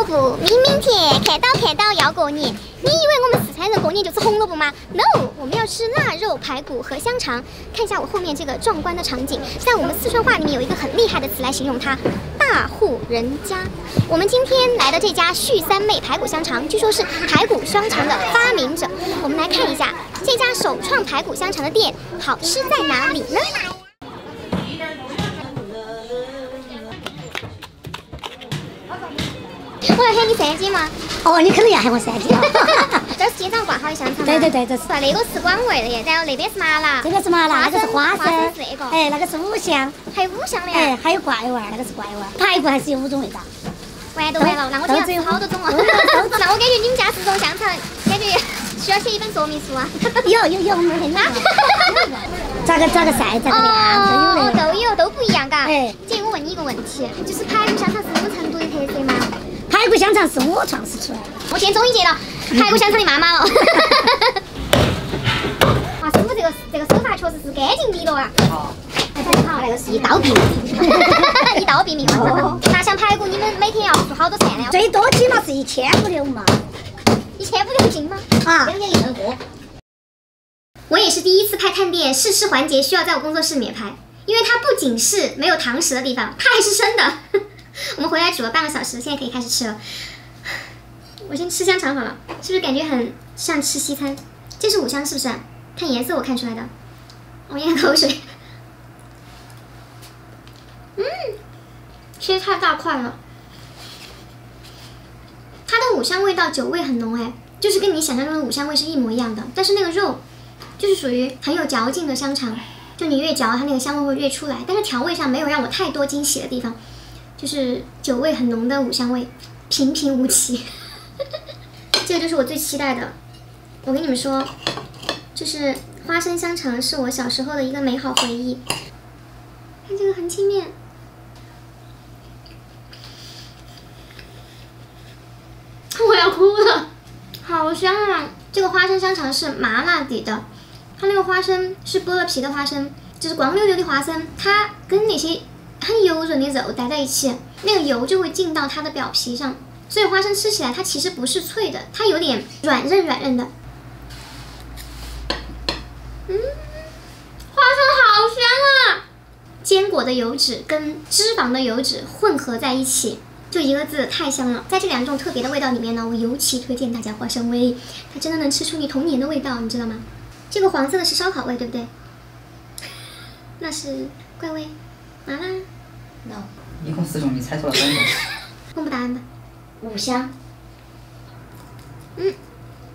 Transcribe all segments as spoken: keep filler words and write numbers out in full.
萝卜，明明甜，看到看到要过年。你以为我们四川人过年就吃红萝卜吗 ？No， 我们要吃腊肉、排骨和香肠。看一下我后面这个壮观的场景，在我们四川话里面有一个很厉害的词来形容它，大户人家。我们今天来的这家旭三妹排骨香肠，据说是排骨香肠的发明者。我们来看一下这家首创排骨香肠的店好吃在哪里呢？ 我要喊你三姐吗？ 哦，你肯定要喊我三姐。 这是街上挂好的香肠吗？ 对对对，这是。 那个是广味的耶，然后那边是麻辣。 这个是麻辣，那个是花生。 是那个。 哎，那个是五香。 还有五香的呀？ 哎，还有怪味儿，那个是怪味儿。排骨还是有五种味道。 完都完了，那我今天要吃好多种啊。那我感觉你们家四种香肠，感觉需要写一本说明书啊。 有有有，我们很那个。咋个咋个晒，咋个亮， 都有的。都有，都不一样，嘎。 哎。 姐，我问你一个问题，就是排骨香肠是你们成都的特色吗？ 排骨香肠是我创始出来的， 我现在终于接了排骨香肠的妈妈了。哇，师傅这个这个手法确实是干净利落啊。好，哎，好，那个是一刀毙命，一刀毙命哦。那像排骨，你们每天要做好多菜呢？ 最多起码是一千五六嘛。 一千五六斤吗？ 啊， 两千一千多。我也是第一次拍探店试吃环节，需要在我工作室里面拍，因为它不仅是没有堂食的地方，它还是生的。 我们回来煮了半个小时，现在可以开始吃了。我先吃香肠好了，是不是感觉很像吃西餐？这是五香是不是？看颜色我看出来的。我咽口水。嗯，切太大块了。它的五香味道酒味很浓哎，就是跟你想象中的五香味是一模一样的。但是那个肉就是属于很有嚼劲的香肠，就你越嚼它那个香味会越出来。但是调味上没有让我太多惊喜的地方。 就是酒味很浓的五香味，平平无奇。这个就是我最期待的。我跟你们说，就是花生香肠是我小时候的一个美好回忆。看这个横切面，我要哭了，好香啊！这个花生香肠是麻辣底的，它那个花生是剥了皮的花生，就是光溜溜的花生，它跟那些 很油润的肉待在一起，那个油就会进到它的表皮上，所以花生吃起来它其实不是脆的，它有点软韧软韧的。嗯，花生好香啊！坚果的油脂跟脂肪的油脂混合在一起，就一个字，太香了。在这两种特别的味道里面呢，我尤其推荐大家花生味，它真的能吃出你童年的味道，你知道吗？这个黄色的是烧烤味，对不对？那是怪味。 麻辣 ，no， 一共四种，你猜错了三种。 公布答案吧。 五香。 嗯。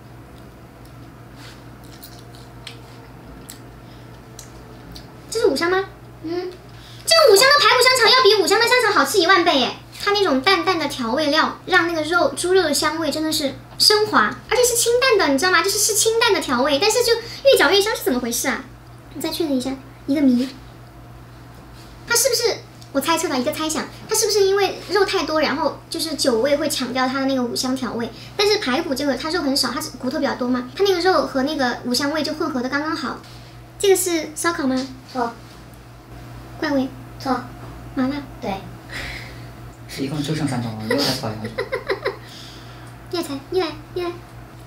这是五香吗？嗯。这个五香的排骨香肠要比五香的香肠好吃一万倍耶！它那种淡淡的调味料，让那个肉猪肉的香味真的是升华，而且是清淡的，你知道吗？就是是清淡的调味，但是就越嚼越香，是怎么回事啊？我再确认一下，一个谜。 它是不是我猜测的一个猜想？它是不是因为肉太多，然后就是酒味会抢掉它的那个五香调味？但是排骨这个它肉很少，它是骨头比较多嘛，它那个肉和那个五香味就混合的刚刚好。这个是烧烤吗？ 错。 怪味？ 错。 麻辣？ 对。 是一共就剩三种了，又猜错了。 你来猜，你来，你来。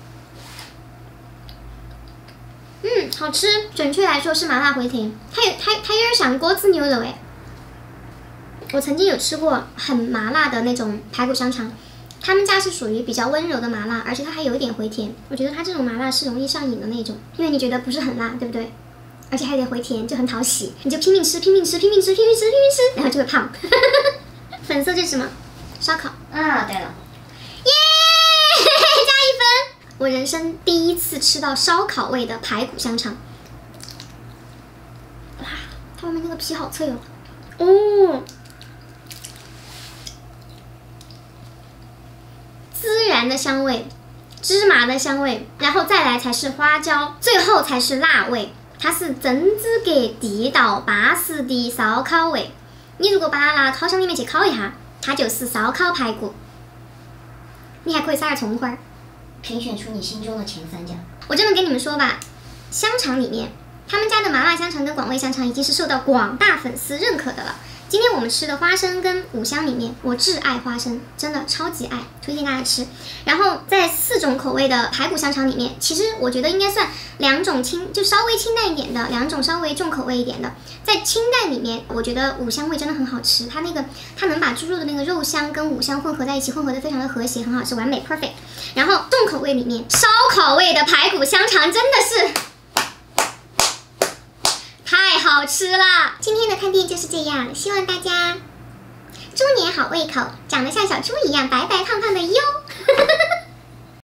嗯，好吃。准确来说是麻辣回甜，它有它它有点像锅子牛肉哎。 我曾经有吃过很麻辣的那种排骨香肠，他们家是属于比较温柔的麻辣，而且它还有一点回甜。我觉得它这种麻辣是容易上瘾的那种，因为你觉得不是很辣，对不对？而且还有点回甜，就很讨喜，你就拼命吃，拼命吃，拼命吃，拼命吃，拼命吃，然后就会胖。粉色这是什么？烧烤。 啊，对了。 耶，加一分！我人生第一次吃到烧烤味的排骨香肠。哇，它外面那个皮好脆哦。哦。 孜然的香味，芝麻的香味，然后再来才是花椒，最后才是辣味。它是真资格地道巴适的烧烤味。你如果把它拿烤箱里面去烤一下，它就是烧烤排骨。你还可以撒点葱花儿。 评选出你心中的前三家。 我这么跟你们说吧，香肠里面，他们家的麻辣香肠跟广味香肠已经是受到广大粉丝认可的了。 今天我们吃的花生跟五香里面，我挚爱花生，真的超级爱，推荐大家吃。然后在四种口味的排骨香肠里面，其实我觉得应该算两种清，就稍微清淡一点的，两种稍微重口味一点的。在清淡里面，我觉得五香味真的很好吃，它那个它能把猪肉的那个肉香跟五香混合在一起，混合的非常的和谐，很好吃，完美 perfect。然后重口味里面，烧烤味的排骨香肠真的是。太好吃了！今天的探店就是这样，希望大家猪年好胃口，长得像小猪一样白白胖胖的哟。